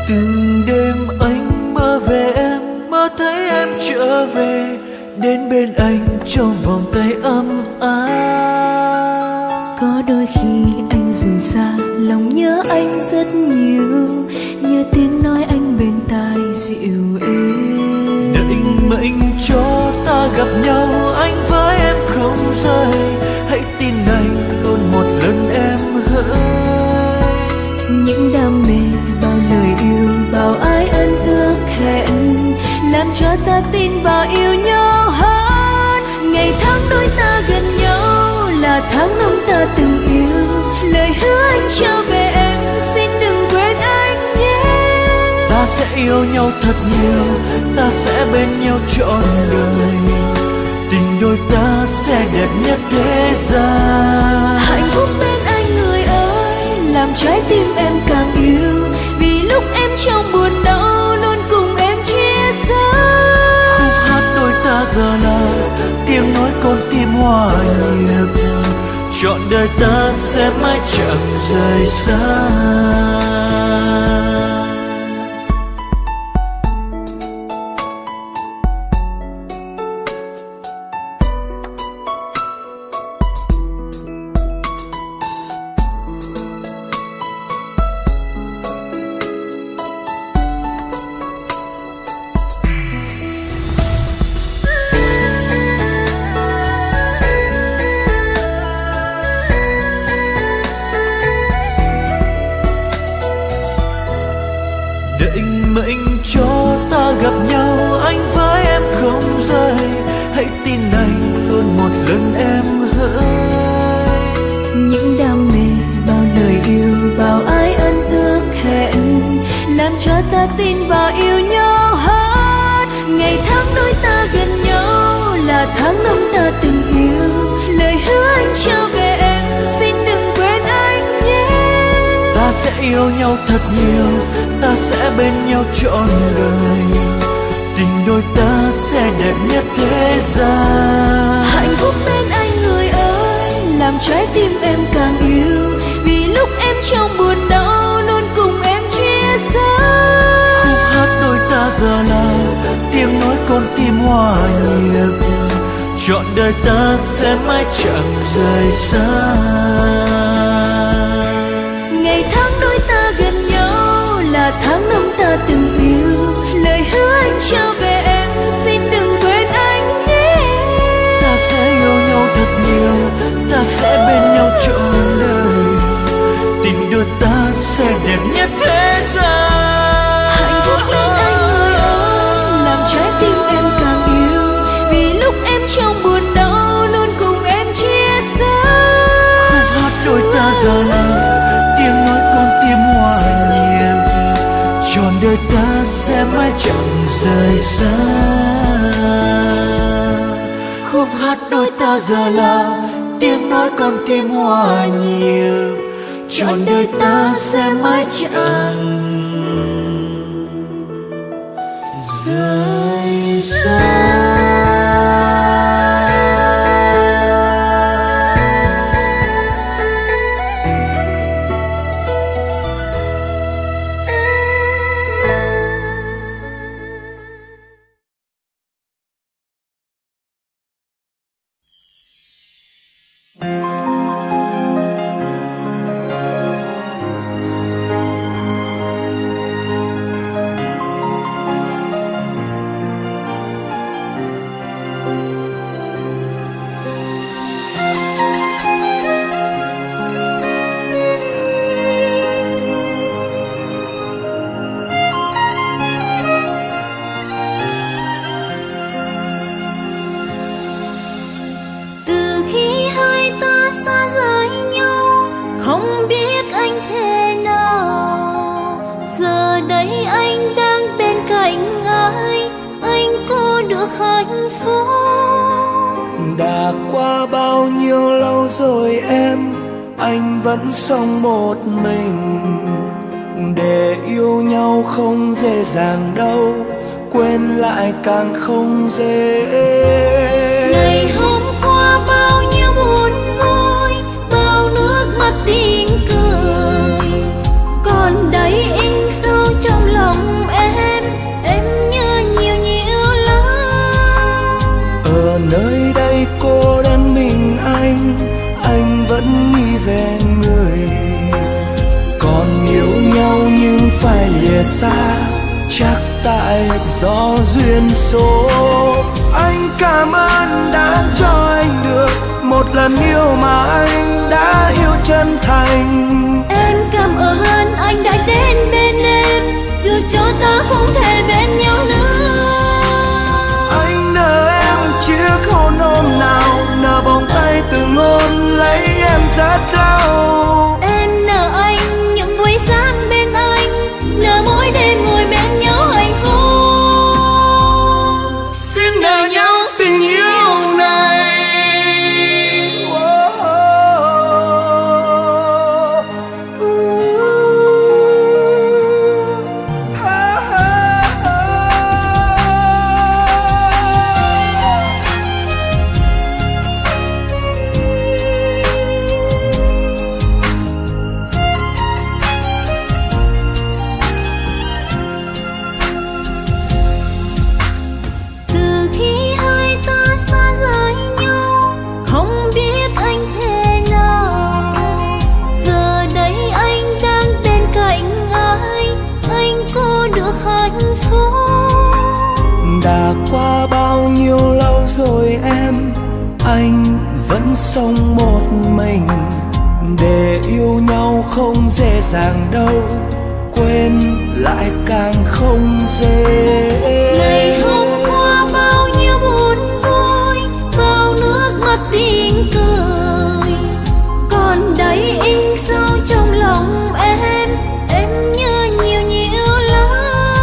Từng đêm anh mơ về em, mơ thấy em trở về, đến bên anh trong vòng tay ấm áp. Có đôi khi anh rời xa, lòng nhớ anh rất nhiều, nhớ tiếng nói anh bên tai dịu êm. Định mệnh cho ta gặp nhau, anh với em không rời, hãy tin anh luôn một lần em hỡi. Những đam mê, bao lời yêu, bao ai ân ước hẹn, làm cho ta tin vào yêu nhau hơn. Ngày tháng đôi ta gần nhau là tháng năm ta từng yêu, lời hứa anh trao về em, xin đừng quên anh nhé. Ta sẽ yêu nhau thật nhiều, ta sẽ bên nhau trọn đời, tình đôi ta sẽ đẹp nhất thế gian. Hạnh phúc bên anh người ơi, làm trái tim em càng yêu, vì lúc em trong buồn đau luôn cùng em chia sẻ. Khúc hát đôi ta giờ là tiếng nói con tim hòa nhịp, trọn đời ta sẽ mãi chẳng rời xa. Định mệnh cho ta gặp nhau, anh với em không rời, hãy tin anh luôn một lần em hỡi. Những đam mê, bao lời yêu, bao ai ân ước hẹn, làm cho ta tin vào yêu nhau hơn. Ngày tháng đôi ta gần nhau là tháng năm ta từng yêu, lời hứa anh trao về em, xin đừng quên anh nhé. Ta sẽ yêu nhau thật nhiều, ta sẽ bên nhau trọn đời, tình đôi ta sẽ đẹp nhất thế gian. Hạnh phúc bên anh người ơi, làm trái tim em càng yêu, vì lúc em trong buồn đau luôn cùng em chia sẻ. Khúc hát đôi ta giờ là tiếng nói con tim hòa nhịp, trọn đời ta sẽ mãi chẳng rời xa. Ngày tháng đôi ta gần nhau là tháng năm ta từng yêu, lời hứa anh trao về em, xin đừng quên anh nhé. Ta sẽ yêu nhau thật nhiều, ta sẽ bên nhau trọn đời, tình đôi ta sẽ đẹp nhất thế gian. Hạnh phúc bên anh người ơi, làm trái tim em càng yêu, vì lúc em trong buồn đau luôn cùng em chia sẻ. Khúc hát đôi ta giờ là tiếng nói con tim hòa nhịp, trọn đời ta sẽ mãi chẳng rời xa. Khúc hát đôi ta giờ là tiếng nói con tim hòa nhịp, trọn đời ta sẽ mãi chẳng rời xa. Đã qua bao nhiêu lâu rồi em, anh vẫn sống một mình. Để yêu nhau không dễ dàng đâu, quên lại càng không dễ. Ngày hôm qua bao nhiêu buồn vui, bao nước mắt tiếng cười, còn đây in sâu trong lòng lìa xa, chắc tại do duyên số. Anh cảm ơn đã cho anh được một lần yêu mà anh đã yêu chân thành. Em cảm ơn anh đã đến bên em, dù cho ta không thể bên nhau nữa. Anh nợ em chiếc hôn hôm nào, nợ vòng tay từng ôm lấy em rất lâu. Em nợ anh những buổi sáng bên anh, nợ mỗi đêm ngồi bên nhau hạnh phúc. Xin nợ nhau tình yêu này. Đã qua bao nhiêu lâu rồi em, anh vẫn sống một mình. Để yêu nhau không dễ dàng đâu, quên lại càng không dễ. Ngày hôm qua bao nhiêu buồn vui, bao nước mắt tiếng cười, còn đây in sâu trong lòng em nhớ nhiều nhiều lắm.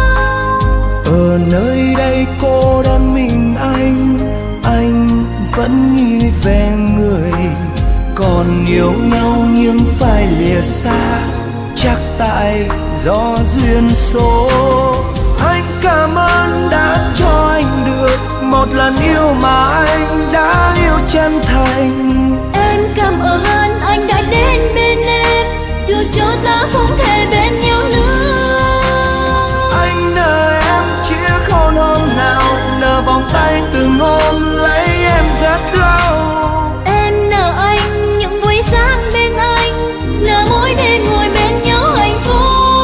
Ở nơi đây cô đơn mình anh vẫn nghĩ về người còn yêu nhau nhưng phải lìa xa, chắc tại do duyên số. Anh cảm ơn đã cho anh được một lần yêu mà anh đã yêu chân thành. Em cảm ơn anh đã đến bên em, dù cho ta không thể bên nhau nữa. Anh nợ em chiếc hôn hôm nào, nợ vòng tay từng ôm lấy em rất lâu. Em nợ anh những buổi sáng bên anh, nợ mỗi đêm ngồi bên nhau hạnh phúc.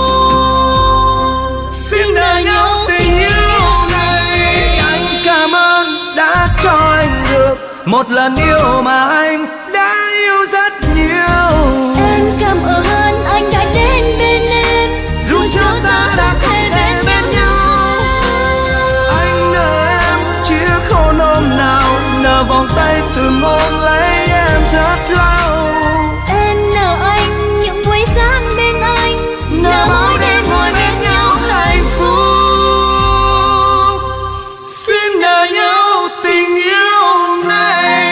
Xin nợ nhau tình yêu này. Anh cảm ơn đã cho anh được một lần yêu mà anh đã yêu rất nhiều. Em cảm ơn anh đã đến bên em, dù cho ta đã thể bên nhau. Anh nợ em chiếc hôn hôm nào, nợ vòng tay từng ôm lấy em rất lâu. Em nợ anh những buổi sáng bên anh, nợ mỗi đêm ngồi bên nhau hạnh phúc. Xin nợ nhau tình yêu này.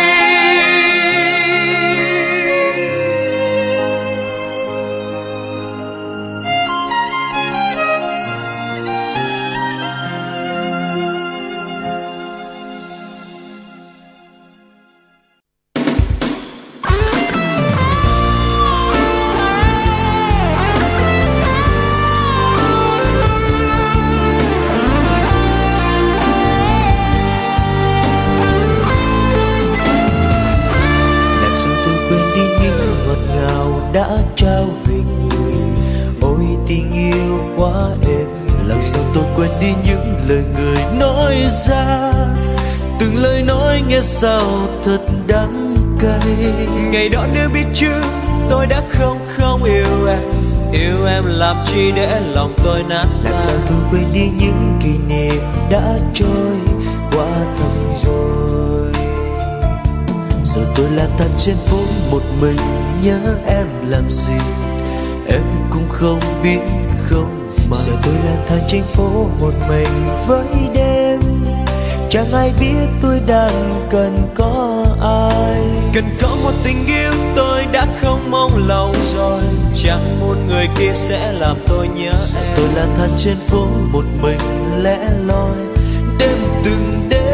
Đã trao về người, ôi tình yêu quá êm. Làm sao tôi quên đi những lời người nói ra, từng lời nói nghe sao thật đắng cay. Ngày đó nếu biết trước tôi đã không yêu em làm chi để lòng tôi nát tan. Làm sao tôi quên đi những kỷ niệm đã trôi qua thật rồi. Giờ tôi lang thang trên phố một mình, nhớ em làm gì em cũng không biết không mà. Giờ tôi lang thang trên phố một mình với đêm, chẳng ai biết tôi đang cần có ai. Cần có một tình yêu tôi đã không mong lâu rồi, chẳng muốn người kia sẽ làm tôi nhớ. Giờ tôi lang thang trên phố một mình lẻ loi, đêm từng đêm.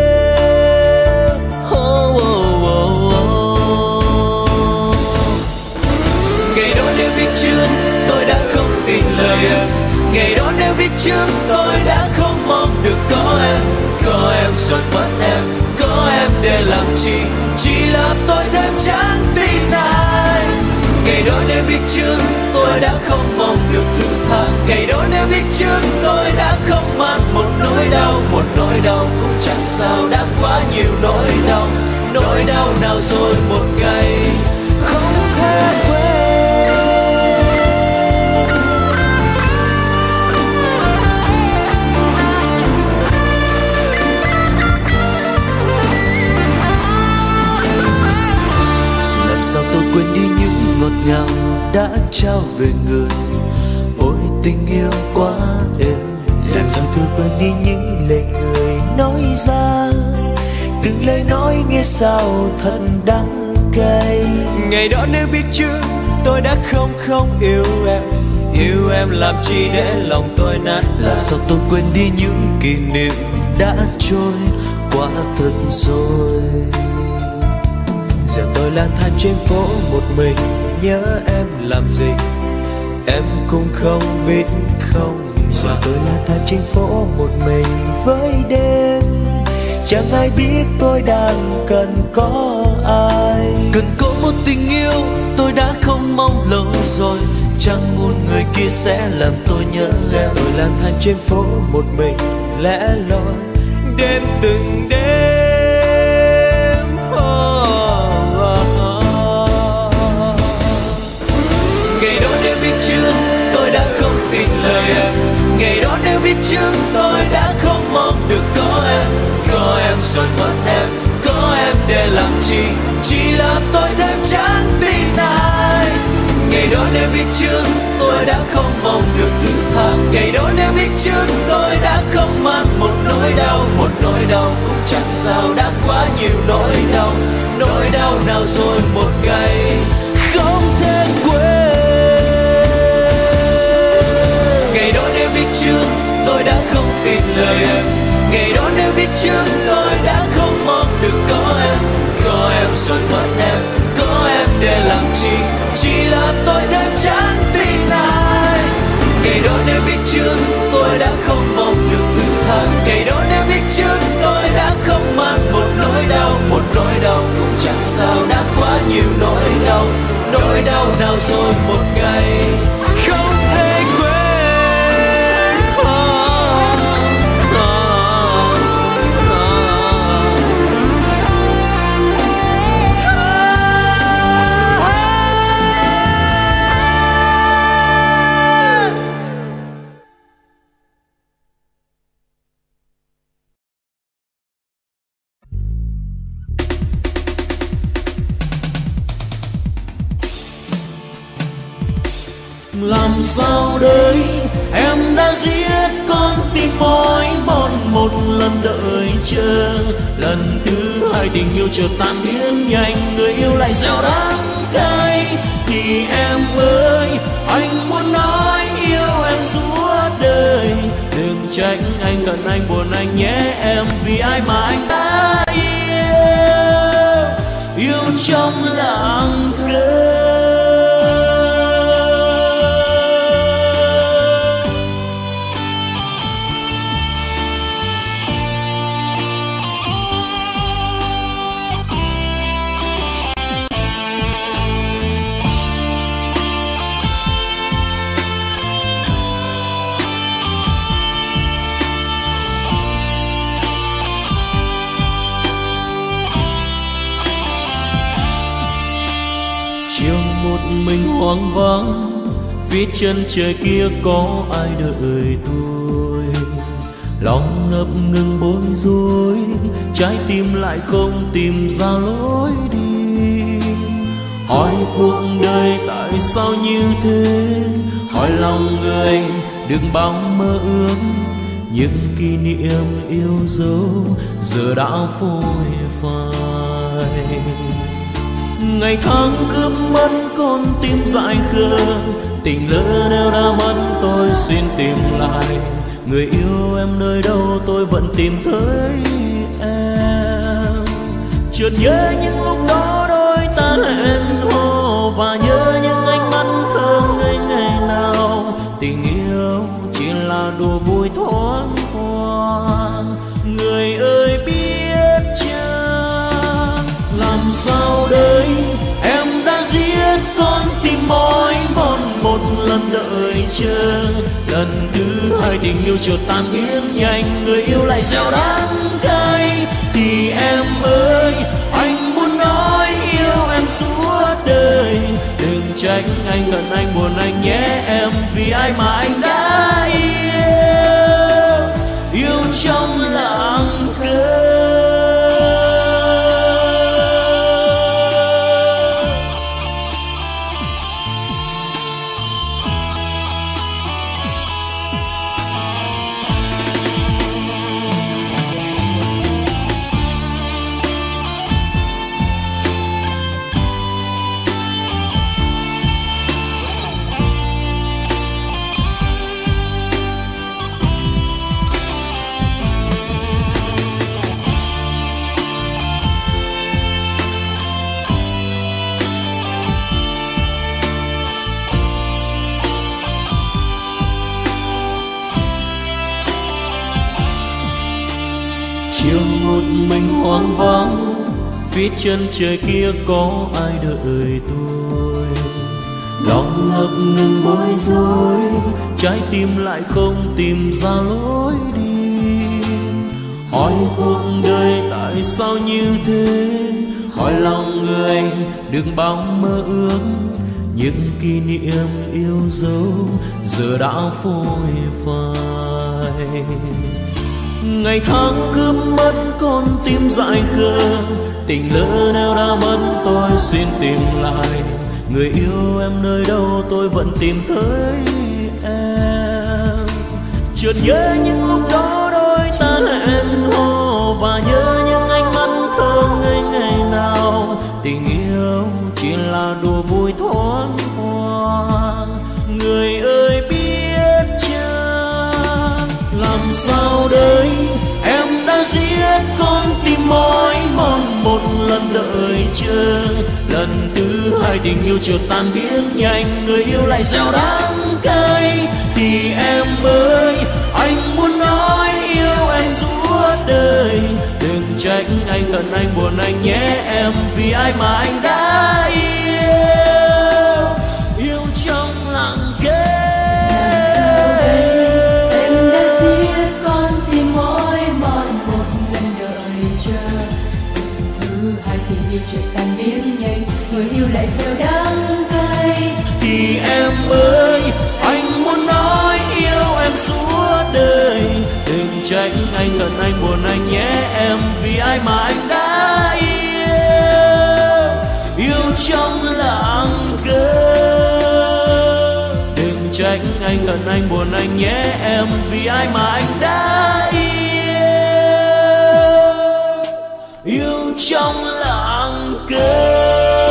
Ngày đó nếu biết trước tôi đã không tin lời em, ngày đó nếu biết trước tôi đã không mong được có em rồi mất em, có em để làm chi, chỉ là tôi thêm chẳng tin ai. Ngày đó nếu biết trước tôi đã không mong được thứ tha, ngày đó nếu biết sao đã quá nhiều nỗi đau nào rồi một ngày không thể quên. Làm sao tôi quên đi những ngọt ngào đã trao về người, ôi tình yêu quá êm. Làm sao tôi quên đi những lời người nói ra, từng lời nói nghe sao thật đắng cay. Ngày đó nếu biết trước tôi đã không yêu em làm chi để lòng tôi nát. Làm sao tôi quên đi những kỷ niệm đã trôi qua thật rồi. Giờ tôi lang thang trên phố một mình, nhớ em làm gì em cũng không biết không. Giờ tôi lang thang trên phố một mình với đêm, chẳng ai biết tôi đang cần có ai. Cần có một tình yêu tôi đã không mong lâu rồi, chẳng muốn người kia sẽ làm tôi nhớ em. Tôi lang thang trên phố một mình lẻ loi đêm từng đêm. Ngày đó nếu biết trước tôi đã không tin lời em, ngày đó nếu biết trước tôi đã không mong được có em rồi mất em, có em để làm chi, chỉ là tôi thêm chẳng tin ai. Ngày đó nếu biết trước tôi đã không mong được thứ tha, ngày đó nếu biết trước tôi đã không mang một nỗi đau cũng chẳng sao đã quá nhiều nỗi đau nào rồi một ngày không thể quên. Ngày đó nếu biết trước tôi đã không tin lời em, ngày đó nếu biết trước tôi đã không mong được có em rồi mất em, có em để làm chi, chỉ là tôi thêm chẳng tin ai. Ngày đó nếu biết trước tôi đã không mong được thứ tha, ngày đó nếu biết trước tôi đã không mang một nỗi đau cũng chẳng sao đã quá nhiều nỗi đau nào rồi một ngày không thể quên. Làm sao đây em đã giết con tim mỏi mòn một lần đợi chờ, lần thứ hai tình yêu chợt tan biến nhanh, người yêu lại gieo đắng cay. Thì em ơi anh muốn nói yêu em suốt đời, đừng trách anh cần anh buồn anh nhé em, vì ai mà anh đã yêu trong lặng cơn. Mình hoang vắng phía chân trời kia có ai đợi tôi, lòng ngập ngừng bối rối, trái tim lại không tìm ra lối đi. Hỏi cuộc đời tại sao như thế, hỏi lòng người đừng bao mơ ước, những kỷ niệm yêu dấu giờ đã phôi phai. Ngày tháng cướp mất con tim dại khờ, tình lỡ nếu đã mất tôi xin tìm lại. Người yêu em nơi đâu tôi vẫn tìm thấy em. Chợt nhớ những lúc đó đôi ta hẹn hò, và nhớ những ánh mắt thơ ngây ngày nào. Tình yêu chỉ là đùa vui thoáng qua, người ơi biết chăng làm sao đây em đã giết con tim mỏi mòn một lần đợi chờ, lần thứ hai tình yêu chợt tan biến nhanh, người yêu lại gieo đắng cay. thì em ơi, anh muốn nói yêu em suốt đời. Đừng trách anh gần anh buồn anh nhé em, vì ai mà anh đã yêu trong lặng cơn. Chiều một mình hoang vắng, phía chân trời kia có ai đợi tôi. Lòng ngập ngừng bối rối, trái tim lại không tìm ra lối đi. Hỏi cuộc đời tại sao như thế, hỏi lòng người đừng bao mơ ước. Những kỷ niệm yêu dấu giờ đã phôi phai. Ngày tháng cướp mất con tim dại khờ, tình lỡ nếu đã mất tôi xin tìm lại. Người yêu em nơi đâu tôi vẫn tìm thấy em. Chợt nhớ những lúc đó đôi ta hẹn hò, và nhớ những ánh mắt thơ ngây ngày nào. Tình yêu chỉ là đùa vui thoáng qua. Người ơi biết chăng làm sao đây, em đã giết con tim mỏi mòn một lần đợi chờ. Lần thứ hai tình yêu chợt tan biến nhanh, người yêu lại gieo đắng cay. Thì em ơi, anh muốn nói yêu em suốt đời. Đừng trách anh gần anh buồn anh nhé em, vì ai mà anh đã yêu trong lặng kề. Chợt tan biến nhanh, người yêu lại gieo đắng cay. Thì em ơi, anh muốn nói yêu em suốt đời. Đừng trách anh gần anh buồn anh nhé em, vì ai mà anh đã yêu trong lặng cơn. Đừng trách anh gần anh buồn anh nhé em, vì ai mà anh đã yêu trong lặng cơn.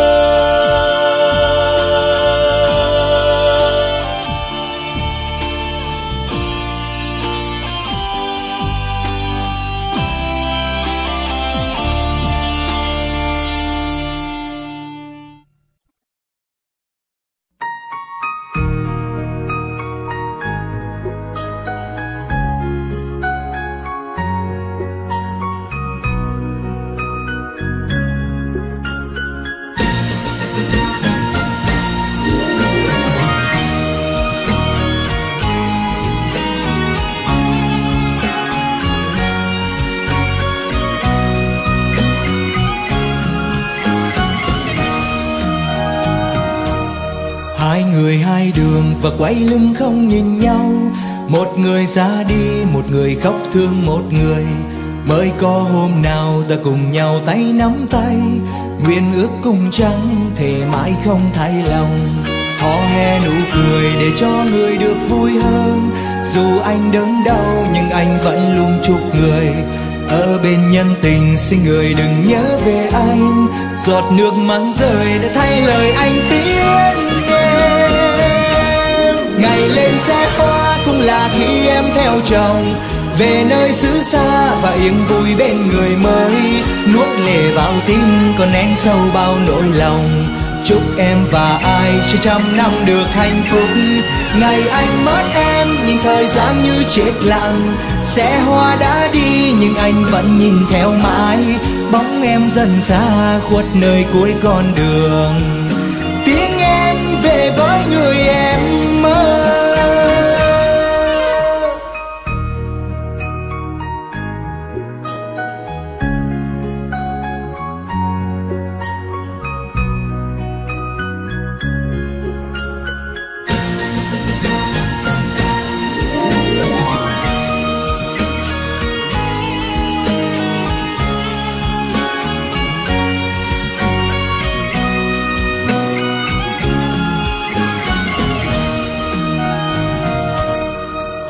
Hai người hai đường và quay lưng không nhìn nhau. Một người ra đi, một người khóc thương một người. Mới có hôm nào ta cùng nhau tay nắm tay, nguyện ước cùng trăng thề mãi không thay lòng. Hò hè nụ cười để cho người được vui hơn. Dù anh đớn đau nhưng anh vẫn luôn chúc người ở bên nhân tình. Xin người đừng nhớ về anh, giọt nước mắt rơi để thay lời anh tiếng em. Ngày lên xe hoa cũng là khi em theo chồng về nơi xứ xa và yên vui bên người mới. Nuốt lệ vào tim còn nén sâu bao nỗi lòng. Chúc em và ai sẽ trăm năm được hạnh phúc. Ngày anh mất em nhưng thời gian như chết lặng. Xe hoa đã đi nhưng anh vẫn nhìn theo mãi. Bóng em dần xa khuất nơi cuối con đường. Tiếng em về với người em mơ.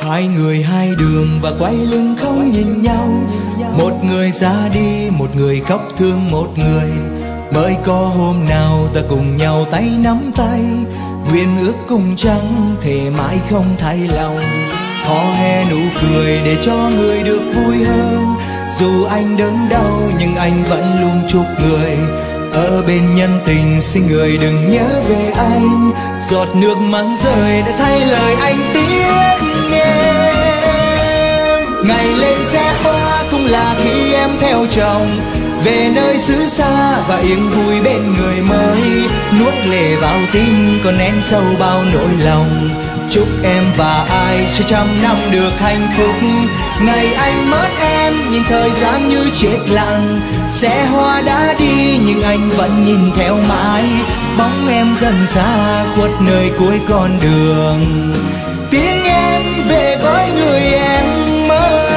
Hai người hai đường và quay lưng không nhìn nhau. Một người ra đi, một người khóc thương một người. Mới có hôm nào ta cùng nhau tay nắm tay, nguyện ước cùng trăng thề mãi không thay lòng. Hò hè nụ cười để cho người được vui hơn. Dù anh đớn đau nhưng anh vẫn luôn chúc người ở bên nhân tình. Xin người đừng nhớ về anh, giọt nước mắt rơi đã thay lời anh tiếng em. Ngày lên xe hoa cũng là khi em theo chồng về nơi xứ xa và yên vui bên người mới. Nuốt lệ vào tim còn nén sâu bao nỗi lòng. Chúc em và ai cho trăm năm được hạnh phúc. Ngày anh mất em nhìn thời gian như chết lặng. Xe hoa đã đi nhưng anh vẫn nhìn theo mãi. Bóng em dần xa khuất nơi cuối con đường. Tiếng em về với người em mơ.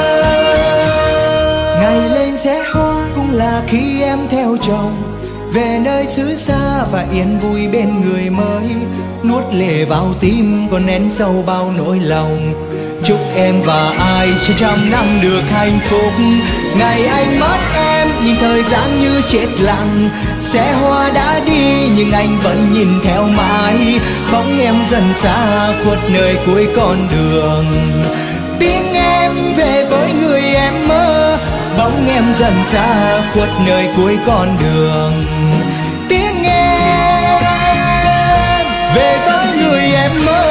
Ngày lên xe hoa cũng là khi em theo chồng về nơi xứ xa và yên vui bên người mới. Nuốt lệ vào tim còn nén sâu bao nỗi lòng. Chúc em và ai sẽ trăm năm được hạnh phúc. Ngày anh mất em nhìn thời gian như chết lặng. Xe hoa đã đi nhưng anh vẫn nhìn theo mãi. Bóng em dần xa khuất nơi cuối con đường. Tiếng em về với người em mơ. Bóng em dần xa khuất nơi cuối con đường. Tiếng em về với người em mơ.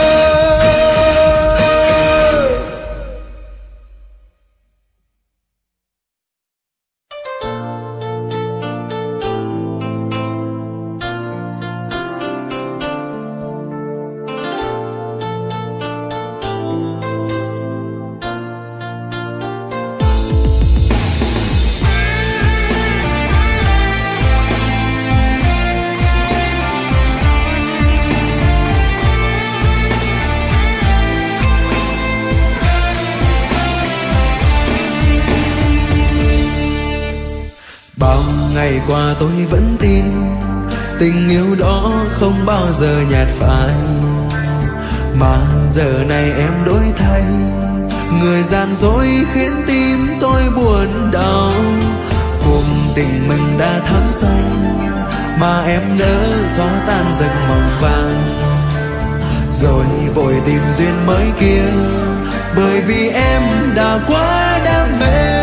Ngày qua tôi vẫn tin tình yêu đó không bao giờ nhạt phai. Mà giờ này em đổi thay, người gian dối khiến tim tôi buồn đau. Cuộc tình mình đã thắm xanh mà em nỡ gió tan giấc mộng vàng. Rồi vội tìm duyên mới kia bởi vì em đã quá đam mê.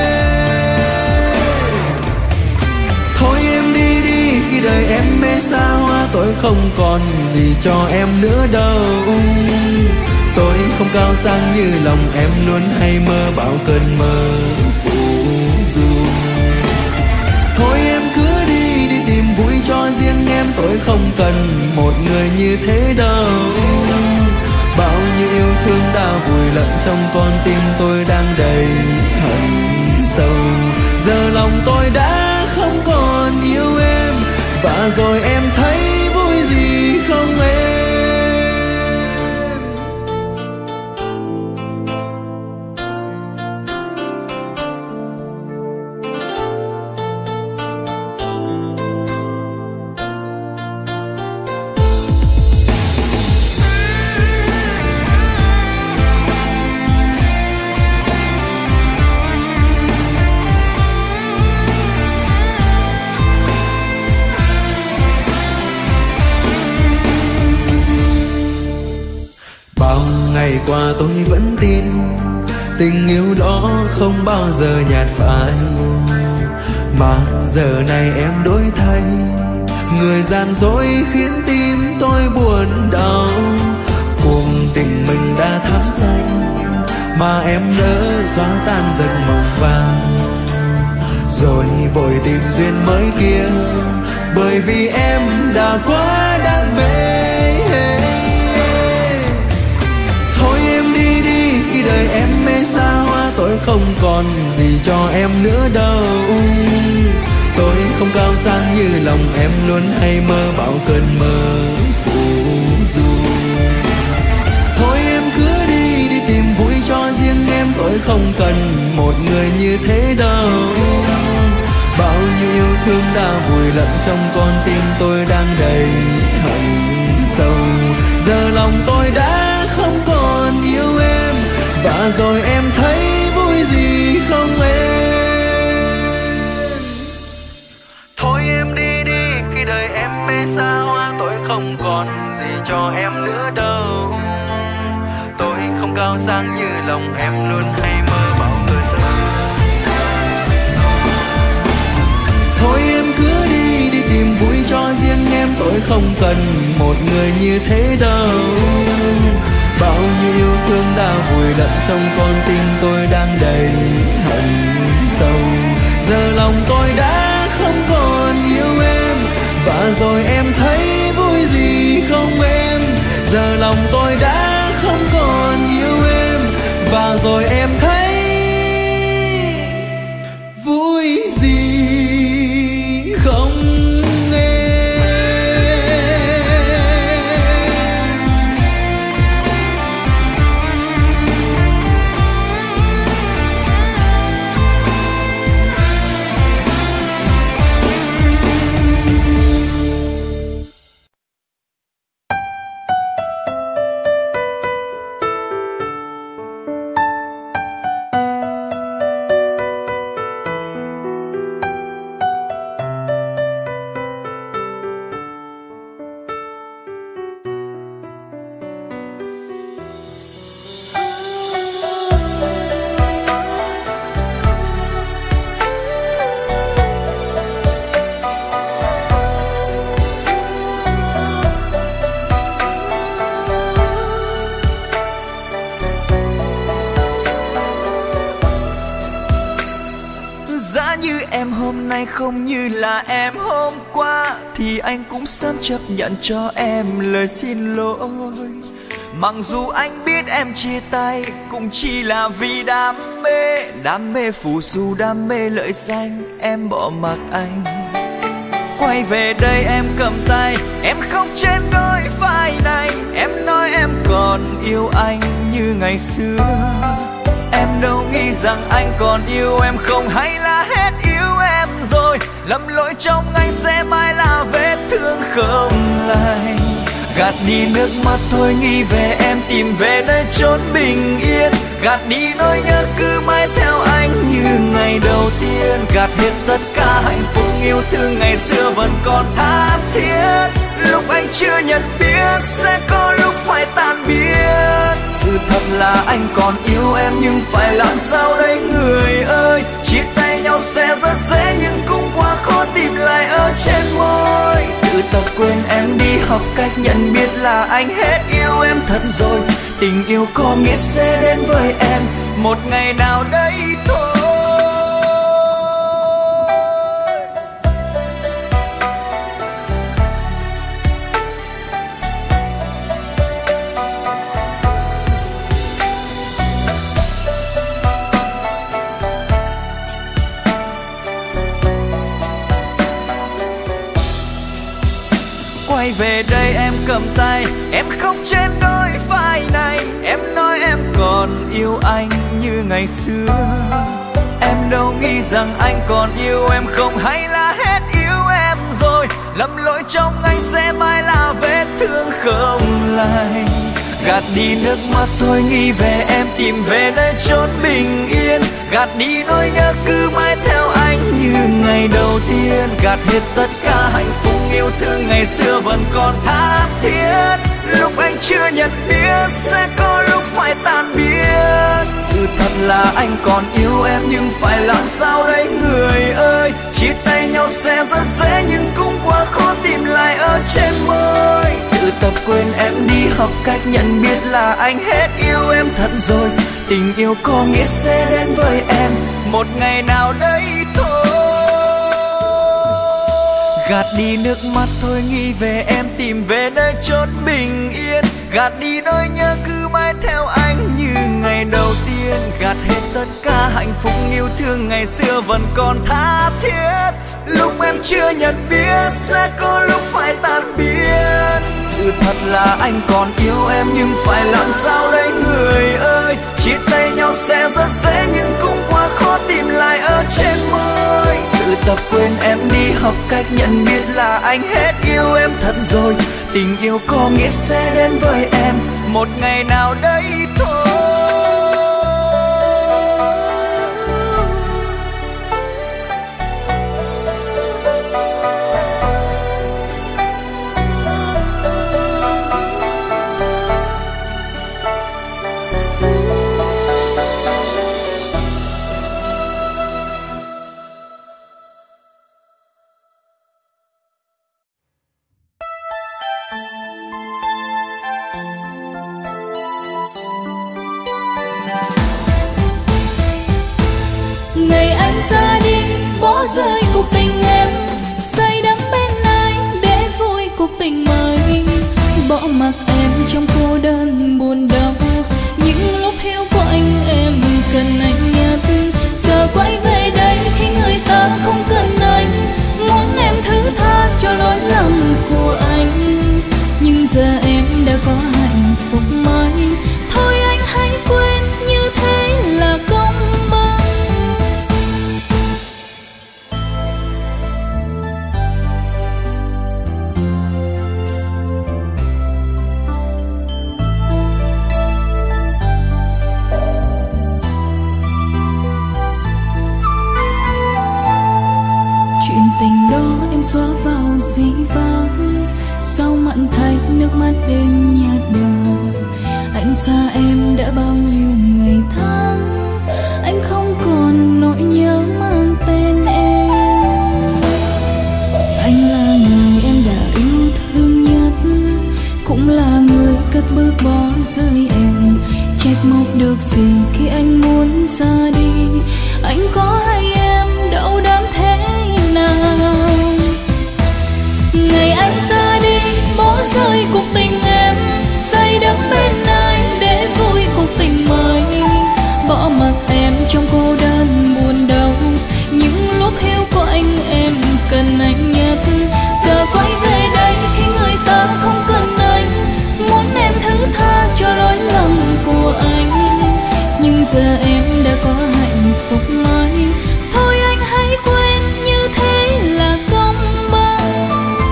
Thôi em đi đi khi đời em mê xa hoa. Tôi không còn gì cho em nữa đâu. Tôi không cao sang như lòng em luôn hay mơ bao cơn mơ phù du. Thôi em cứ đi đi tìm vui cho riêng em. Tôi không cần một người như thế đâu. Bao nhiêu yêu thương đã vùi lấp trong con tim tôi đang đầy hận sâu. Giờ lòng tôi đã không còn yêu em và rồi em thấy vui gì không em? Ngày qua tôi vẫn tin tình yêu đó không bao giờ nhạt phai. Mà giờ này em đổi thay, người gian dối khiến tim tôi buồn đau. Cuộc tình mình đã thắm xanh mà em nỡ xóa tan giấc mộng vàng. Rồi vội tìm duyên mới kia bởi vì em đã quá đam mê. Khi đời em mê xa hoa tôi không còn gì cho em nữa đâu. Tôi không cao sang như lòng em luôn hay mơ bao cơn mơ phù du. Thôi em cứ đi đi tìm vui cho riêng em. Tôi không cần một người như thế đâu. Bao nhiêu yêu thương đã vùi lấp trong con tim tôi đang đầy hận sâu. Giờ lòng tôi đã không còn yêu em và và rồi em thấy vui gì không em? Thôi em đi đi, khi đời em mê xa hoa, tôi không còn gì cho em nữa đâu. Tôi không cao sang như lòng em luôn hay mơ bao cơn mơ. Thôi em cứ đi, đi tìm vui cho riêng em, tôi không cần một người như thế đâu. Bao nhiêu yêu thương đã vùi lấp trong con tim tôi đang đầy hận sâu. Giờ lòng tôi đã không còn yêu em, và rồi em thấy vui gì không em? Giờ lòng tôi đã không còn yêu em, và rồi em thấy vui gì không em? Không như là em hôm qua thì anh cũng sớm chấp nhận cho em lời xin lỗi. Mặc dù anh biết em chia tay cũng chỉ là vì đam mê phù du, đam mê lợi danh, em bỏ mặc anh. Quay về đây em cầm tay, em khóc trên đôi vai này, em nói em còn yêu anh như ngày xưa. Em đâu nghĩ rằng anh còn yêu em không, hay là hết yêu em rồi. Lầm lỗi trong anh sẽ mãi là vết thương không lành. Gạt đi nước mắt thôi, nghĩ về em, tìm về nơi chốn bình yên. Gạt đi nỗi nhớ cứ mãi theo anh như ngày đầu tiên. Gạt hết tất cả hạnh phúc yêu thương ngày xưa vẫn còn tha thiết. Lúc anh chưa nhận biết sẽ có lúc phải tan biến. Sự thật là anh còn yêu em, nhưng phải làm sao đây người ơi? Chia tay nhau sẽ rất dễ nhưng cũng quá khó tìm lại ở trên môi. Tự tập quên em đi, học cách nhận biết là anh hết yêu em thật rồi. Tình yêu có nghĩa sẽ đến với em một ngày nào đấy thôi. Quay về đây em cầm tay, em khóc trên đôi vai này, em nói em còn yêu anh như ngày xưa. Em đâu nghĩ rằng anh còn yêu em không, hay là hết yêu em rồi. Lầm lỗi trong anh sẽ mãi là vết thương không lành. Gạt đi nước mắt thôi, nghĩ về em, tìm về nơi chốn bình yên. Gạt đi nỗi nhớ cứ mãi theo anh như ngày đầu tiên. Gạt hết tất cả hạnh phúc yêu thương ngày xưa vẫn còn tha thiết. Lúc anh chưa nhận biết sẽ có lúc phải tan biến. Sự thật là anh còn yêu em, nhưng phải làm sao đây người ơi? Chia tay nhau sẽ rất dễ nhưng cũng quá khó tìm lại ở trên môi. Tự tập quên em đi, học cách nhận biết là anh hết yêu em thật rồi. Tình yêu có nghĩa sẽ đến với em một ngày nào đấy thôi. Gạt đi nước mắt thôi, nghĩ về em, tìm về nơi chốn bình yên. Gạt đi nỗi nhớ cứ mãi theo anh như ngày đầu tiên. Gạt hết tất cả hạnh phúc yêu thương ngày xưa vẫn còn tha thiết. Lúc em chưa nhận biết sẽ có lúc phải tan biến. Sự thật là anh còn yêu em, nhưng phải làm sao đây người ơi? Chia tay nhau sẽ rất dễ nhưng cũng quá khó tìm lại ở trên môi. Tự tập quên em đi, học cách nhận biết là anh hết yêu em thật rồi. Tình yêu có nghĩa sẽ đến với em một ngày nào đấy thôi. ra đi bỏ rơi cuộc tình em, say đắm bên anh để vui cuộc tình mới. Bỏ mặc em trong cô đơn buồn đau, những lúc hiu quạnh em cần anh nhất. Giờ quay về đây khi người ta không cần anh, muốn em thứ tha cho lỗi lầm của anh. Nhưng giờ em đã có hạnh phúc mới, thôi anh hãy quên, như thế là công bằng. Chuyện tình đó em xóa vào dĩ vãng, sau mặn thay nước mắt đêm nhạt nhòa. Anh xa em đã bao nhiêu ngày tháng, anh không còn nỗi nhớ mang tên em. Anh là người em đã yêu thương nhất, cũng là người cất bước bỏ rơi em. Trách móc được gì khi anh muốn ra đi, anh có hay em đâu đáng thế nào. Ngày anh ra đi bỏ rơi cuộc tình em, say đắm bên anh để vui cuộc tình mới. Bỏ mặc em trong cô đơn buồn đau, những lúc hiu quạnh em cần anh nhất. Giờ quay về đây khi người ta không cần anh, muốn em thứ tha cho lỗi lầm của anh. Nhưng giờ em đã có hạnh phúc mới, thôi anh hãy quên, như thế là công bằng.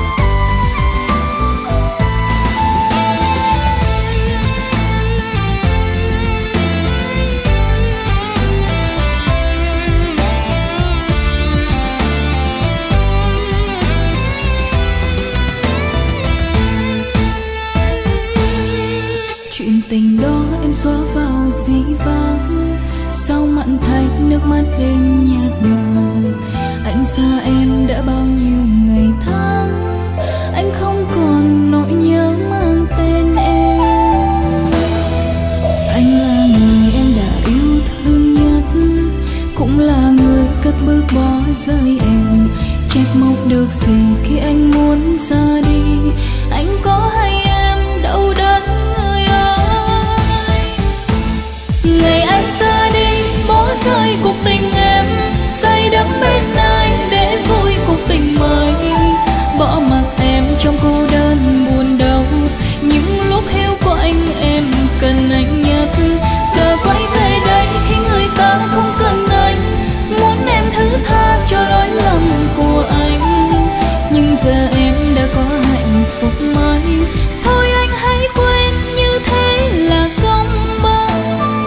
Chuyện tình đó em xóa vào dĩ vãng, sau mặn thay nước mắt đêm nhạt nhòa. Anh xa em đã bao nhiêu ngày tháng, anh không còn nỗi nhớ mang tên em. Anh là người em đã yêu thương nhất, cũng là người cất bước bỏ rơi em. Trách móc được gì khi anh muốn ra đi, anh có hay em đâu đến người ơi. Ngày anh ra đi bỏ rơi cuộc tình em, say đắm bên anh để vui cuộc tình mới. Bỏ mặc em trong cô đơn buồn đau, những lúc hiu quạnh em cần anh nhất. Giờ quay về đây khi người ta không cần anh, muốn em thứ tha cho lỗi lầm của anh. Nhưng giờ em đã có hạnh phúc mới, thôi anh hãy quên, như thế là công bằng.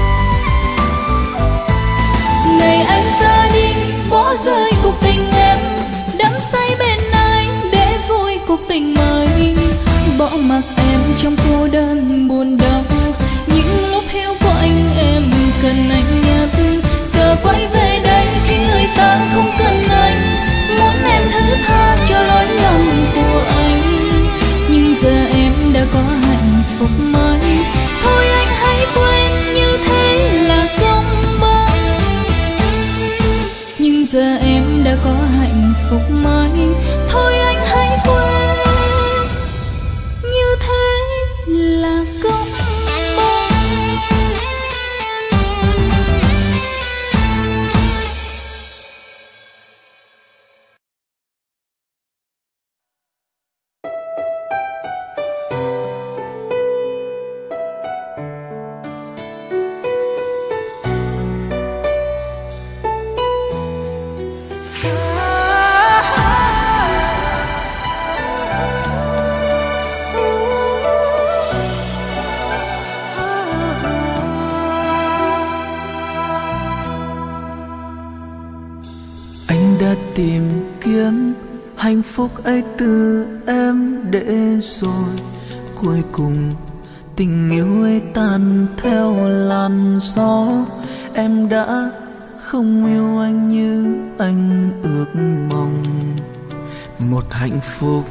Ngày anh ra đi bỏ rơi cuộc tình em, đắm say bên anh để vui cuộc tình mới. Bỏ mặc em trong cô đơn buồn đau, những lúc hiu quạnh em cần anh nhất. Giờ quay về đây khi người ta không cần anh, muốn em thứ tha cho lỗi lầm của anh. Nhưng giờ em đã có hạnh phúc mới, thôi anh hãy quên, như thế là công bằng. Nhưng giờ em đã có hạnh phúc mới, thôi anh hãy quên, như thế là công bằng. Tìm kiếm hạnh phúc ấy từ em để rồi cuối cùng tình yêu ấy tan theo làn gió. Em đã không yêu anh như anh ước mong một hạnh phúc.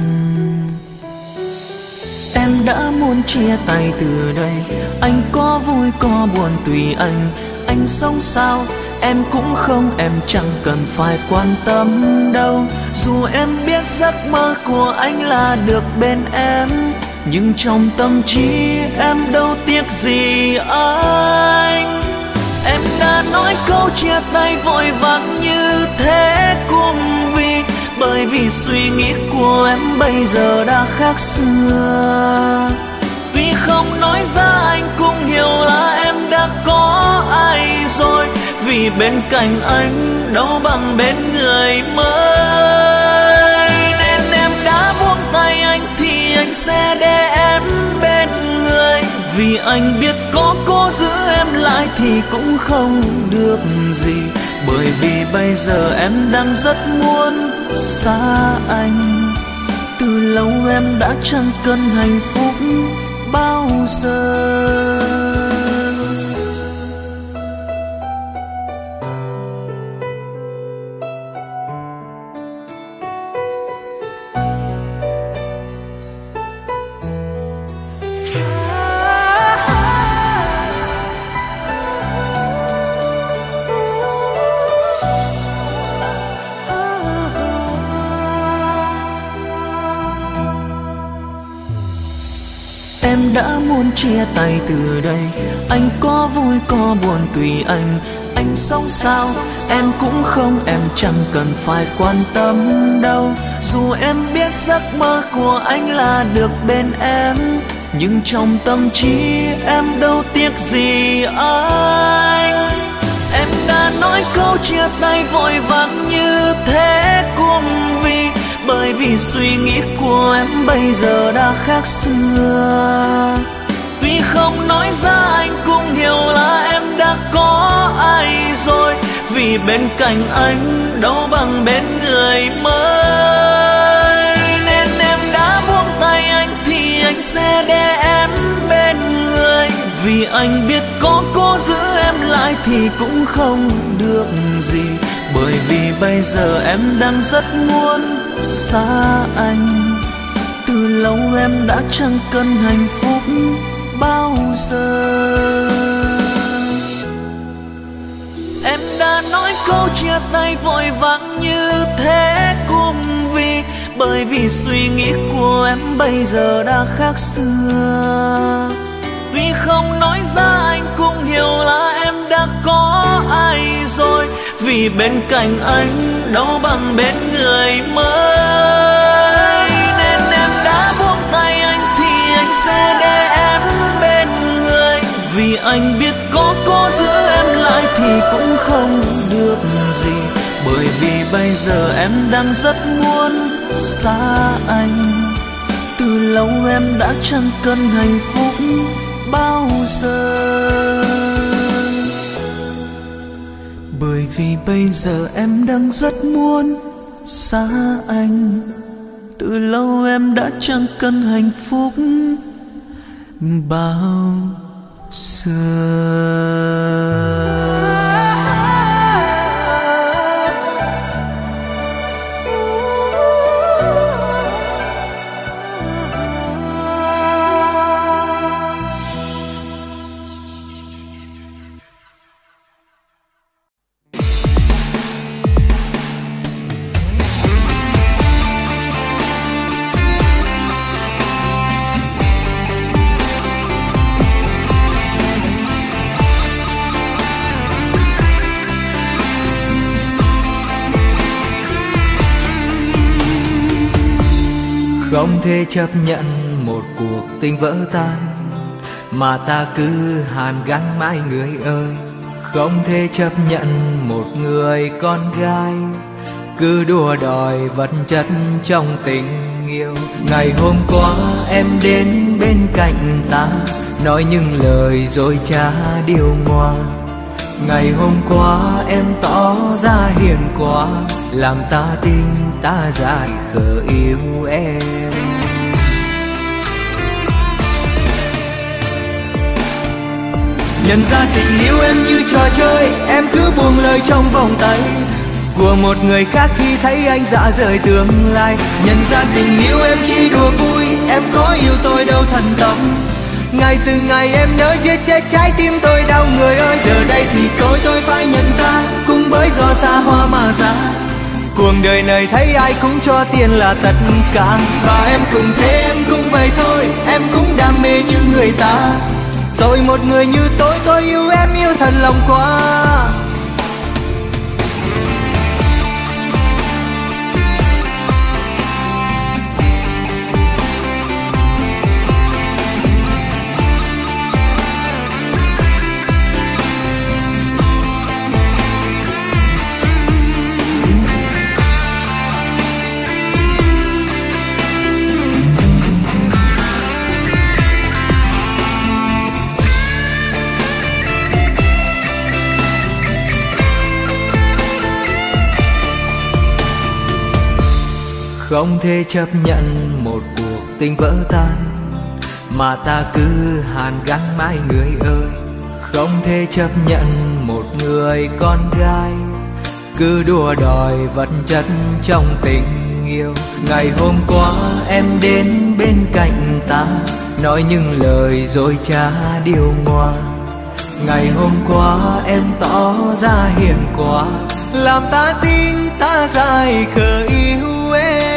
Em đã muốn chia tay từ đây, anh có vui có buồn tùy anh sống sao em cũng không, em chẳng cần phải quan tâm đâu. Dù em biết giấc mơ của anh là được bên em, nhưng trong tâm trí em đâu tiếc gì anh. Em đã nói câu chia tay vội vàng như thế cũng bởi vì suy nghĩ của em bây giờ đã khác xưa. Tuy không nói ra anh cũng hiểu là em đã có ai rồi, vì bên cạnh anh đâu bằng bên người mới. Nên em đã buông tay anh thì anh sẽ để em bên người, vì anh biết có cố giữ em lại thì cũng không được gì. Bởi vì bây giờ em đang rất muốn xa anh, từ lâu em đã chẳng cần hạnh phúc bao giờ. Em đã muốn chia tay từ đây, anh có vui có buồn tùy anh. Anh sống sao em cũng không, em chẳng cần phải quan tâm đâu. Dù em biết giấc mơ của anh là được bên em, nhưng trong tâm trí em đâu tiếc gì anh. Em đã nói câu chia tay vội vàng như thế cũng bởi vì suy nghĩ của em bây giờ đã khác xưa. Tuy không nói ra anh cũng hiểu là em đã có ai rồi, vì bên cạnh anh đâu bằng bên người mới. Nên em đã buông tay anh thì anh sẽ để em bên người, vì anh biết có cố giữ em lại thì cũng không được gì. Bởi vì bây giờ em đang rất muốn xa anh, từ lâu em đã chẳng cần hạnh phúc bao giờ. Em đã nói câu chia tay vội vàng như thế cũng bởi vì suy nghĩ của em bây giờ đã khác xưa. Tuy không nói ra anh cũng hiểu là em đã có ai rồi, vì bên cạnh anh đâu bằng bên người mới. Nên em đã buông tay anh thì anh sẽ để em bên người, vì anh biết có cố giữ em lại thì cũng không được gì. Bởi vì bây giờ em đang rất muốn xa anh, từ lâu em đã chẳng cần hạnh phúc bao giờ. Bởi vì bây giờ em đang rất muốn xa anh, từ lâu em đã chẳng cần hạnh phúc bao giờ. Không thể chấp nhận một cuộc tình vỡ tan, mà ta cứ hàn gắn mãi người ơi. Không thể chấp nhận một người con gái cứ đua đòi vật chất trong tình yêu. Ngày hôm qua em đến bên cạnh ta, nói những lời dối trá điều ngoa. Ngày hôm qua em tỏ ra hiền quá, làm ta tin ta dại khờ yêu em. Nhận ra tình yêu em như trò chơi, em cứ buông lời trong vòng tay của một người khác khi thấy anh rã rời tương lai. Nhận ra tình yêu em chỉ đùa vui, em có yêu tôi đâu thần tâm. Ngày từng ngày em nỡ giết chết trái tim tôi đau người ơi. Giờ đây thì tôi phải nhận ra xa hoa mà ra. Cuộc đời này thấy ai cũng cho tiền là tất cả, và em cũng thế, em cũng vậy thôi, em cũng đam mê như người ta. Tôi một người như tôi yêu em yêu thật lòng quá. Không thể chấp nhận một cuộc tình vỡ tan, mà ta cứ hàn gắn mãi người ơi. Không thể chấp nhận một người con gái cứ đua đòi vật chất trong tình yêu. Ngày hôm qua em đến bên cạnh ta, nói những lời dối trá điều ngoa. Ngày hôm qua em tỏ ra hiền quá, làm ta tin ta dại khờ yêu em.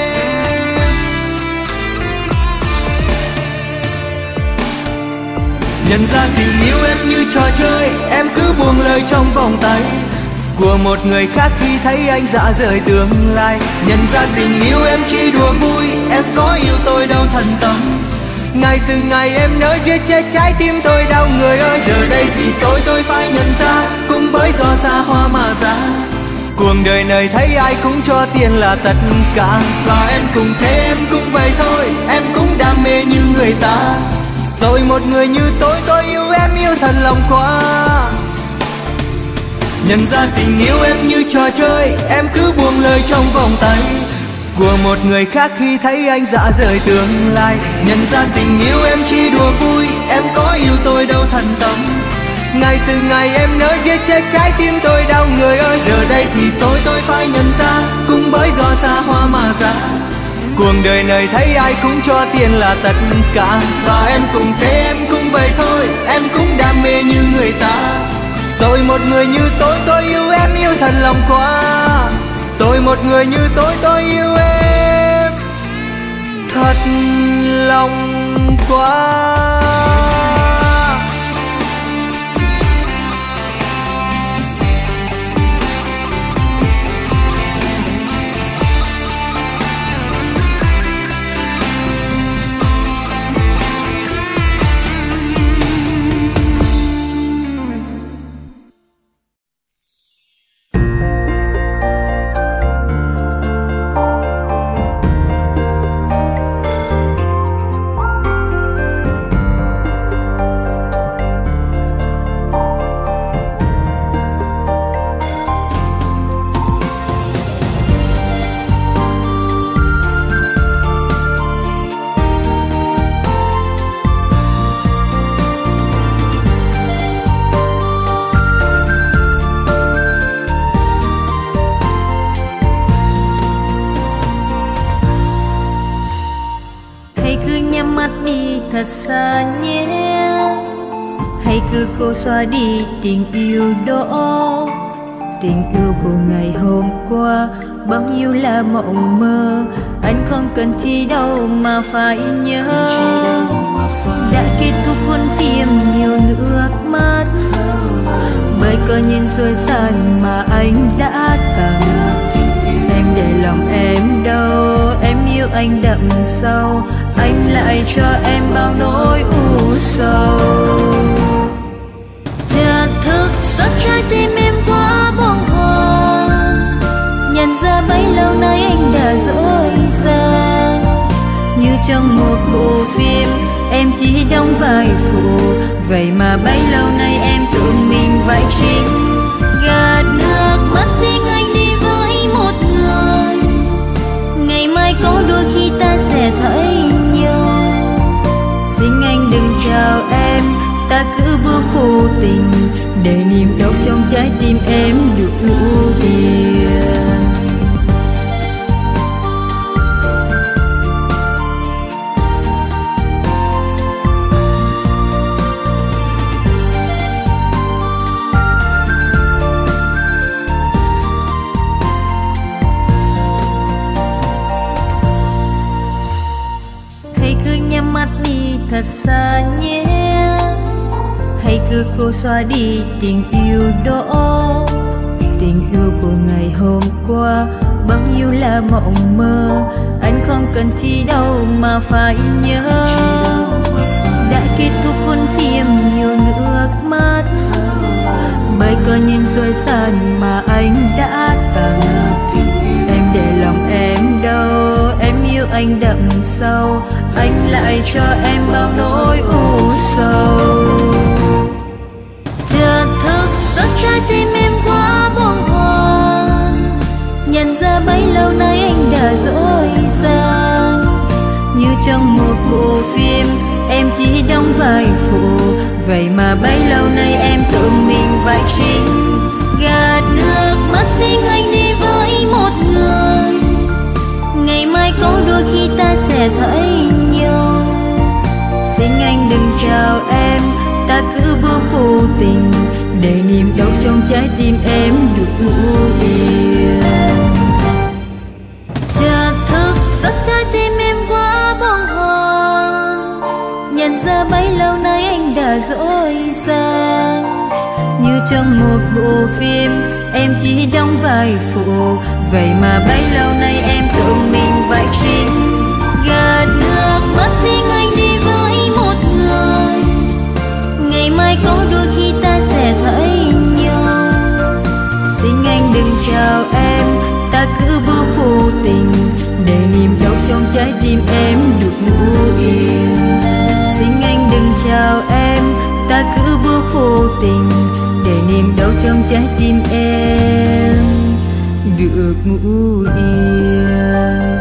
Nhận ra tình yêu em như trò chơi, em cứ buông lời trong vòng tay của một người khác khi thấy anh dạ rời tương lai. Nhận ra tình yêu em chỉ đùa vui, em có yêu tôi đâu thật tâm. Ngày từng ngày em nỡ giết chết trái tim tôi đau người ơi. Giờ đây thì tôi phải nhận ra, cũng bởi do xa hoa mà ra. Cuộc đời này thấy ai cũng cho tiền là tất cả, và em cũng thế, em cũng vậy thôi, em cũng đam mê như người ta. Tôi một người như tôi yêu em yêu thật lòng quá. Nhận ra tình yêu em như trò chơi, em cứ buông lời trong vòng tay của một người khác khi thấy anh dạ rời tương lai. Nhận ra tình yêu em chỉ đùa vui, em có yêu tôi đâu thật tâm. Ngày từng ngày em nỡ giết chết trái tim tôi đau người ơi. Giờ đây thì tôi phải nhận ra, cũng bởi do xa hoa mà ra. Cuộc đời này thấy ai cũng cho tiền là tất cả, và em cũng thế, em cũng vậy thôi, em cũng đam mê như người ta. Tôi một người như tôi yêu em yêu thật lòng quá. Tôi một người như tôi yêu em thật lòng quá. Thật xa nhé, hãy cứ cố xóa đi tình yêu đó. Tình yêu của ngày hôm qua bao nhiêu là mộng mơ, anh không cần chi đâu mà phải nhớ. Đã kết thúc cuốn phim nhiều nước mắt, bởi có những dối gian mà anh đã cần. Em để lòng em đâu, em yêu anh đậm sâu, anh lại cho em bao nỗi u sầu. Chợt thức giấc trái tim em quá bàng hoàng, nhận ra bấy lâu nay anh đã dối gian. Như trong một bộ phim em chỉ đóng vai phụ, vậy mà bấy lâu nay em tự mình vai chính. Gạt nước mắt tiếng anh đi với một người, ngày mai có đôi khi ta sẽ thấy nhau. Xin anh đừng chào em, ta cứ bước vô tình, để niềm đau trong trái tim em được ưu tiên. thật xa nhé. Hãy cứ cố xóa đi tình yêu đó. Tình yêu của ngày hôm qua bao nhiêu là mộng mơ. Anh không cần chi đâu mà phải nhớ. Đã kết thúc cuốn phim nhiều nước mắt, bởi có những dối gian mà anh đã tặng. Em để lòng em đau, em yêu anh đậm sâu, anh lại cho em bao nỗi u sầu. Chợt thức giấc trái tim em quá bàng hoàng, nhận ra bấy lâu nay anh đã dối gian. Như trong một bộ phim em chỉ đóng vai phụ, vậy mà bấy lâu nay em tưởng mình vai chính. Gạt nước mắt tiếng anh đi với một người, ngày mai có đôi khi ta sẽ thấy nhau. Xin anh đừng chào em, ta cứ bước vô tình, để niềm đau trong trái tim em được ngủ yên. Chợt thức giấc trái tim em quá bàng hoàng, nhận ra bấy lâu nay anh đã dối gian. Như trong một bộ phim em chỉ đóng vai phụ, vậy mà bấy lâu nay em tưởng mình vai chính. Gạt nước mắt tiếng anh đi với một người, ngày mai có đôi khi ta sẽ thấy nhau. Xin anh đừng chào em, ta cứ bước vô tình, để niềm đau trong trái tim em được ngủ yên. Xin anh đừng chào em, ta cứ bước vô tình, để niềm đau trong trái tim em được ngủ yên.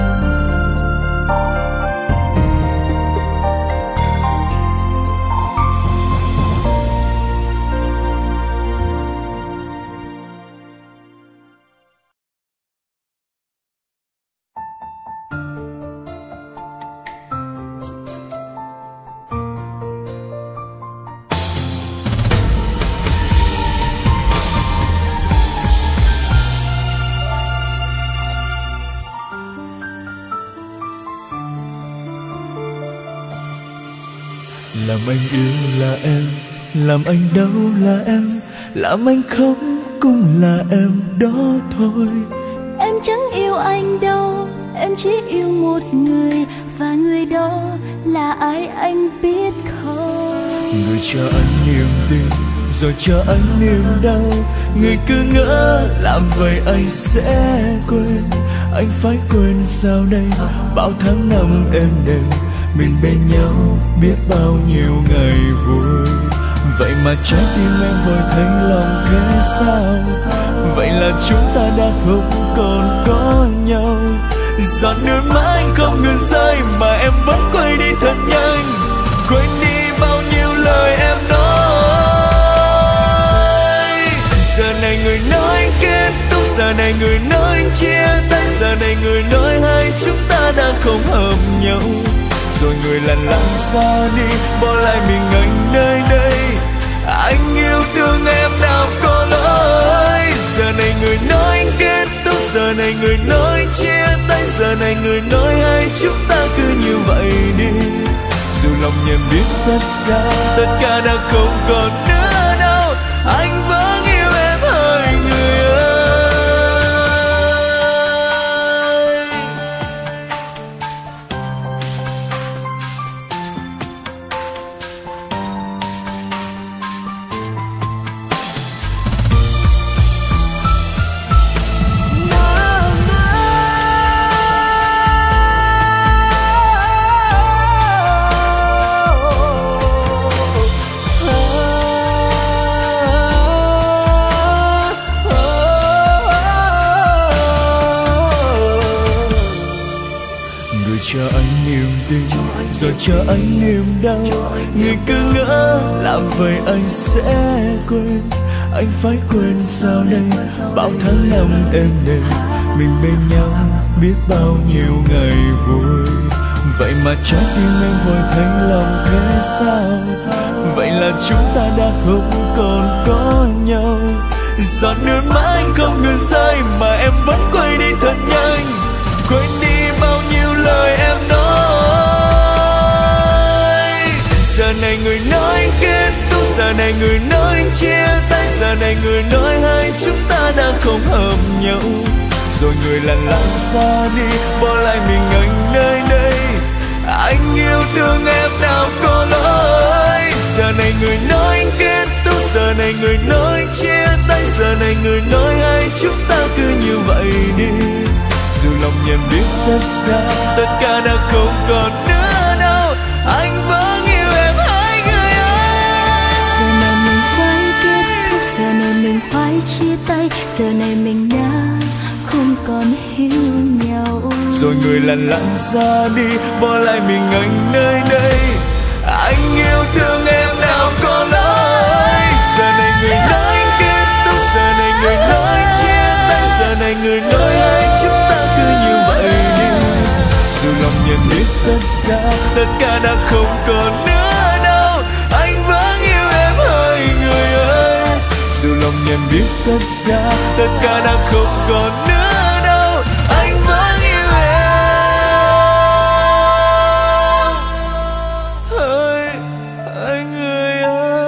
Làm anh yêu là em, làm anh đau là em, làm anh khóc cũng là em đó thôi. Em chẳng yêu anh đâu, em chỉ yêu một người, và người đó là ai anh biết không? Người cho anh niềm tin, rồi cho anh niềm đau. Người cứ ngỡ làm vậy anh sẽ quên. Anh phải quên sao đây, bao tháng năm êm đềm mình bên nhau biết bao nhiêu ngày vui. Vậy mà trái tim em vội thấy lòng thế sao? Vậy là chúng ta đã không còn có nhau. Giọt nước mắt anh không ngừng rơi, mà em vẫn quay đi thật nhanh. Quên đi bao nhiêu lời em nói. Giờ này người nói anh kết thúc, giờ này người nói anh chia tay, giờ này người nói hai chúng ta đã không hợp nhau. Rồi người lặng lặng xa đi, bỏ lại mình anh nơi đây. Anh yêu thương em nào có lỗi. Giờ này người nói anh kết thúc, giờ này người nói chia tay, giờ này người nói hai chúng ta cứ như vậy đi. Dù lòng nhận biết tất cả đã không còn nữa đâu. Anh vẫn yêu em hơi người ơi. Cho anh niềm tin, rồi cho anh niềm đau. Người cứ ngỡ làm vậy anh sẽ quên. Anh phải quên sao đây, bao tháng năm êm đềm mình bên nhau biết bao nhiêu ngày vui. Vậy mà trái tim em vội thấy lòng thế sao? Vậy là chúng ta đã không còn có nhau. Giọt nước mắt anh không ngừng rơi, mà em vẫn quay đi thật nhanh. Quên đi bao nhiêu lời em nói. này người nói kết thúc, giờ này người nói chia tay, giờ này người nói hai chúng ta đã không hợp nhau. Rồi người lặng lặng xa đi, bỏ lại mình anh nơi đây. Anh yêu thương em nào có lỗi. Giờ này người nói kết thúc, giờ này người nói chia tay, giờ này người nói hai chúng ta cứ như vậy đi. Dù lòng nhận biết tất cả đã không còn nữa đâu, anh vẫn yêu em hai người ơi. Giờ này mình phải kết thúc, giờ này mình phải chia tay, giờ này mình đã không còn hiểu nhau. Rồi người lặng lặng ra đi, bỏ lại mình anh nơi đây. Anh yêu thương em nào có lỗi. Giờ này người nói kết thúc, giờ này người nói chia tay, giờ này người nói hai chúng ta cứ như vậy đi. Dù lòng nhận biết tất cả đã không còn nữa đâu, anh vẫn yêu em hai người ơi. Dù lòng nhận biết tất cả đã không còn nữa đâu, anh vẫn yêu em ơi, anh người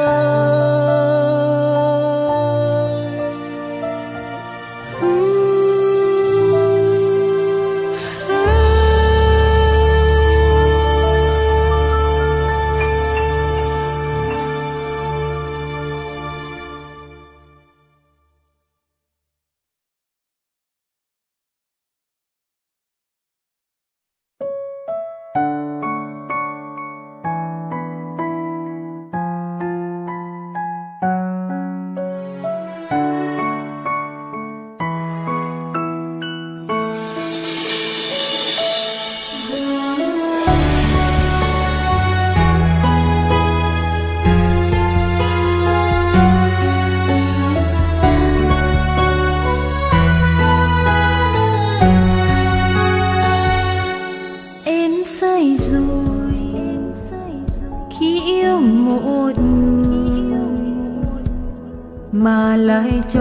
mà lại cho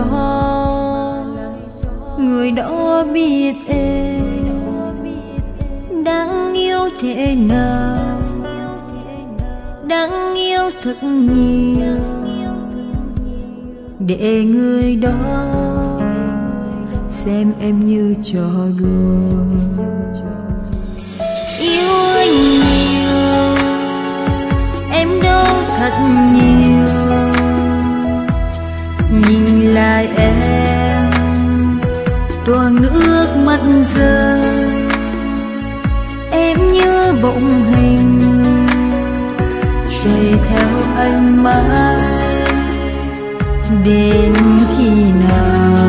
người đó biết em đáng yêu thế nào, đáng yêu thật nhiều, để người đó xem em như trò đùa. Yêu anh nhiều, em đâu thật nhiều, nhìn lại em toàn nước mắt rơi. Em như bóng hình chạy theo anh mãi, đến khi nào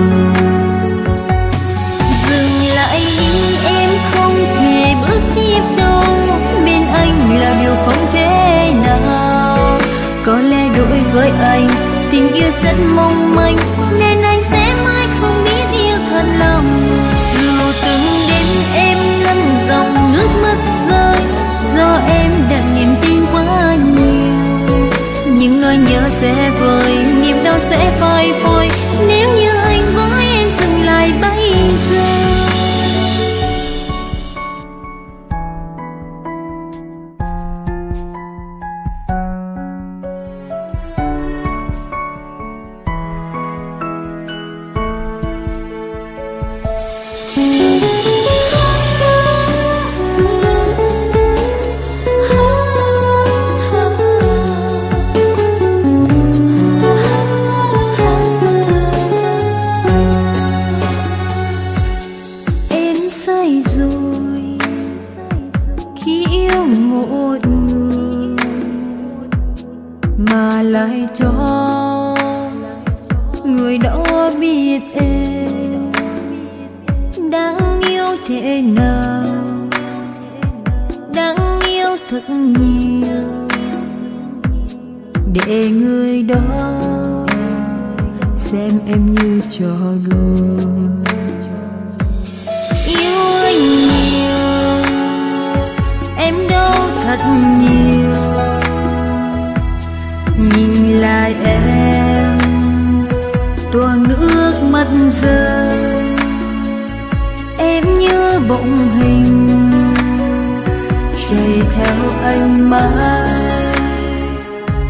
dừng lại nhưng em không thể bước tiếp đâu. Bên anh là điều không thể nào, có lẽ đối với anh tình yêu rất mong manh, nên anh sẽ mãi không biết yêu thật lòng. Dù từng đêm em ngăn dòng nước mắt rơi, do em đặt niềm tin quá nhiều, nhưng nỗi nhớ sẽ vơi, niềm đau sẽ phai phôi nếu như anh với em dừng lại bây giờ.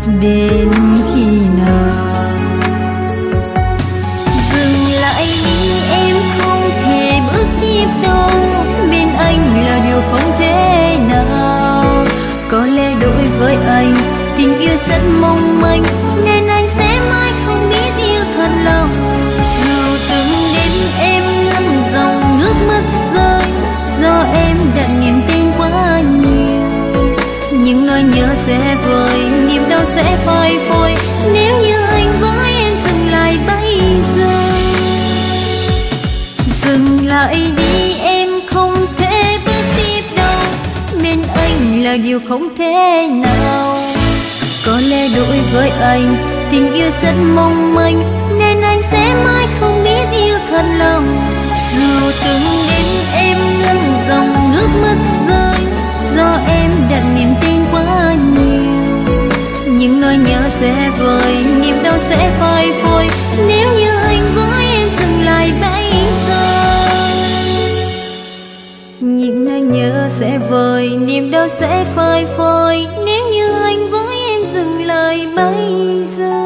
đến khi nào? Dừng lại đi em, không thể bước tiếp đâu, bên anh là điều không thể nào. Có lẽ đối với anh tình yêu rất mong manh, nên anh sẽ mãi không biết yêu thật lòng. Dù từng đến em ngăn dòng nước mắt rơi, do em đặt niềm tin quá nhiều. Những nỗi nhớ sẽ vơi, niềm đau sẽ phai phôi, nếu như anh với em dừng lại bây giờ. Dừng lại đi em, không thể bước tiếp đâu, bên anh là điều không thể nào. Có lẽ đối với anh tình yêu rất mong manh, nên anh sẽ mãi không biết yêu thật lòng. Dù từng đến em ngăn dòng nước mắt rơi, do em đặt niềm tin quá nhiều. Những nỗi nhớ sẽ vơi, niềm đau sẽ phai phôi, nếu như anh với em dừng lại bây giờ. Những nỗi nhớ sẽ vơi, niềm đau sẽ phai phôi, nếu như anh với em dừng lại bây giờ.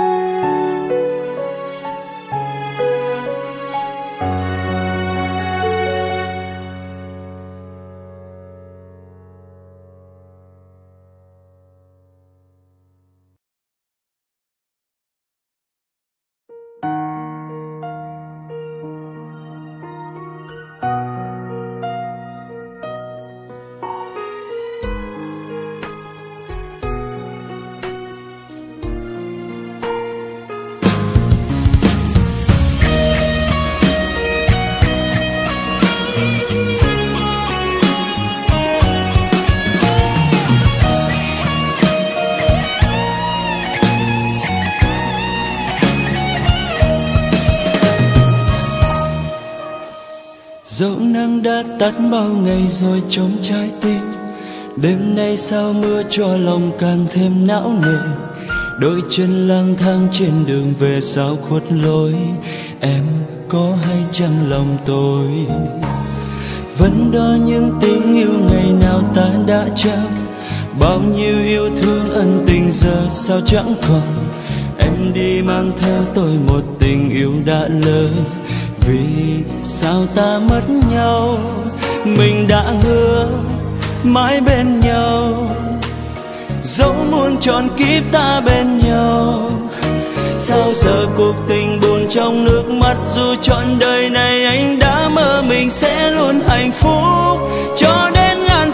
Dẫu nắng đã tắt bao ngày rồi trong trái tim, đêm nay sao mưa cho lòng càng thêm não nề. Đôi chân lang thang trên đường về sao khuất lối, em có hay chăng lòng tôi vẫn đó những tình yêu ngày nào ta đã trao. Bao nhiêu yêu thương ân tình giờ sao chẳng còn, em đi mang theo tôi một tình yêu đã lỡ. Vì sao ta mất nhau, mình đã hứa mãi bên nhau, dẫu muôn tròn kiếp ta bên nhau. Sao giờ cuộc tình buồn trong nước mắt, dù trọn đời này anh đã mơ mình sẽ luôn hạnh phúc cho đến ngàn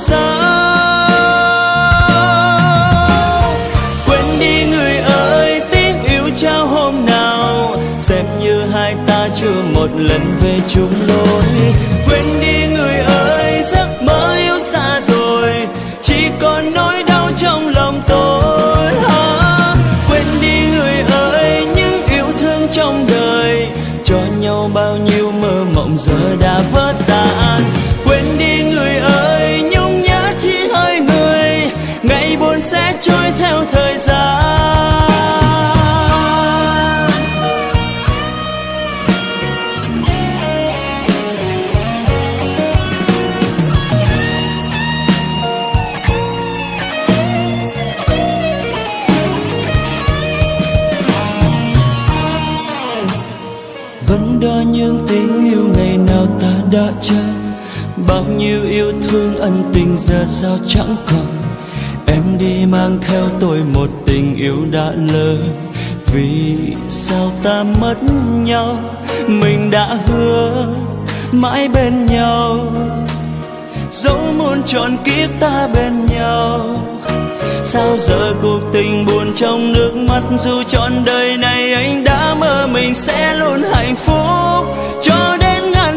sao. Quên đi người ơi, tiếng yêu trao hôm nào, xem như hai ta chưa một lần về chung lối. Quên đi người ơi, giấc mơ yêu xa rồi, chỉ còn nỗi đau trong lòng tôi. Quên đi người ơi, những yêu thương trong đời, cho nhau bao nhiêu mơ mộng giờ đã vỡ tan. Quên đi người ơi, nhung nhớ chỉ hơi người, ngày buồn sẽ trôi theo thời gian. Vẫn đó những tình yêu ngày nào ta đã trao, bao nhiêu yêu thương ân tình giờ sao chẳng còn. Em đi mang theo tôi một tình yêu đã lỡ. Vì sao ta mất nhau, mình đã hứa mãi bên nhau, dẫu muôn trọn kiếp ta bên nhau. Sao giờ cuộc tình buồn trong nước mắt, dù trọn đời này anh đã mơ mình sẽ luôn hạnh phúc cho đến ngàn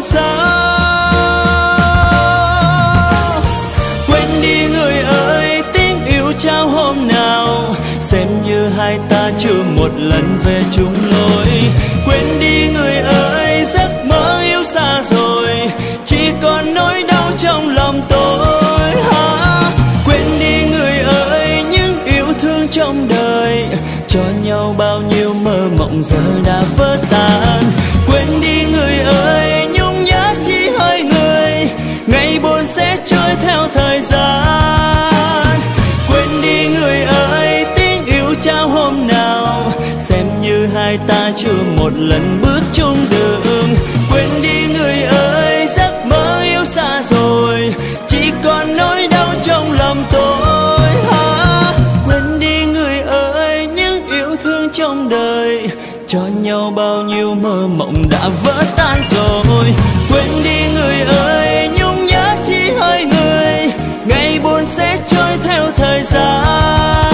sao. Quên đi người ơi, tiếng yêu trao hôm nào, xem như hai ta chưa một lần về chung lối. Quên đi người ơi, giấc mơ yêu xa rồi, chỉ còn nỗi đau trong lòng tôi. Quên đi người ơi, những yêu thương trong đời, cho nhau bao nhiêu mơ mộng giờ đã vỡ tan. Quên đi người ơi, nhung nhớ chỉ hơi người, ngày buồn sẽ trôi theo thời gian. Quên đi người ơi, tiếng yêu trao chưa một lần bước chung đường. Quên đi người ơi, giấc mơ yêu xa rồi, chỉ còn nỗi đau trong lòng tôi. Quên đi người ơi, những yêu thương trong đời, cho nhau bao nhiêu mơ mộng đã vỡ tan rồi. Quên đi người ơi, nhung nhớ chỉ hơi người, ngày buồn sẽ trôi theo thời gian.